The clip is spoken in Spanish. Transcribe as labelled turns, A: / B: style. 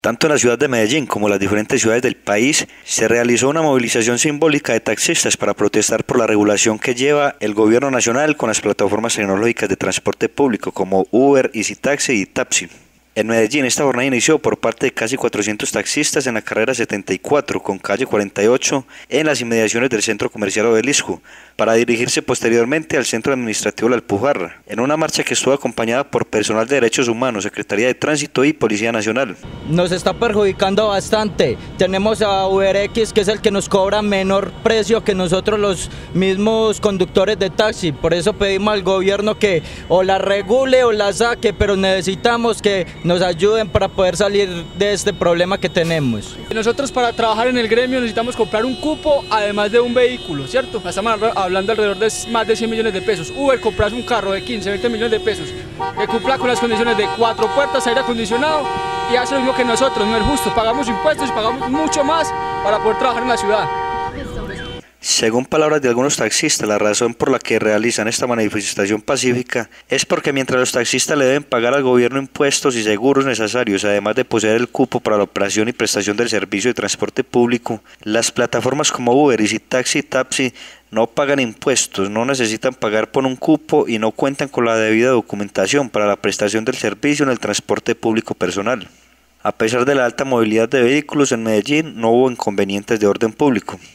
A: Tanto en la ciudad de Medellín como en las diferentes ciudades del país se realizó una movilización simbólica de taxistas para protestar por la regulación que lleva el gobierno nacional con las plataformas tecnológicas de transporte público como Uber, EasyTaxi y Tapsi. En Medellín esta jornada inició por parte de casi 400 taxistas en la carrera 74 con calle 48 en las inmediaciones del centro comercial Obelisco, para dirigirse posteriormente al centro administrativo La Alpujarra, en una marcha que estuvo acompañada por personal de Derechos Humanos, Secretaría de Tránsito y Policía Nacional.
B: Nos está perjudicando bastante. Tenemos a UberX, que es el que nos cobra menor precio que nosotros los mismos conductores de taxi. Por eso pedimos al gobierno que o la regule o la saque, pero necesitamos que nos ayuden para poder salir de este problema que tenemos.
C: Nosotros para trabajar en el gremio necesitamos comprar un cupo, además de un vehículo, ¿cierto? Estamos hablando alrededor de más de 100 millones de pesos. Uber compras un carro de 15, 20 millones de pesos, que cumpla con las condiciones de 4 puertas, aire acondicionado, y hace lo mismo que nosotros. No es justo, pagamos impuestos y pagamos mucho más para poder trabajar en la ciudad.
A: Según palabras de algunos taxistas, la razón por la que realizan esta manifestación pacífica es porque mientras los taxistas le deben pagar al gobierno impuestos y seguros necesarios, además de poseer el cupo para la operación y prestación del servicio de transporte público, las plataformas como Uber, EasyTaxi y Tapsi no pagan impuestos, no necesitan pagar por un cupo y no cuentan con la debida documentación para la prestación del servicio en el transporte público personal. A pesar de la alta movilidad de vehículos en Medellín, no hubo inconvenientes de orden público.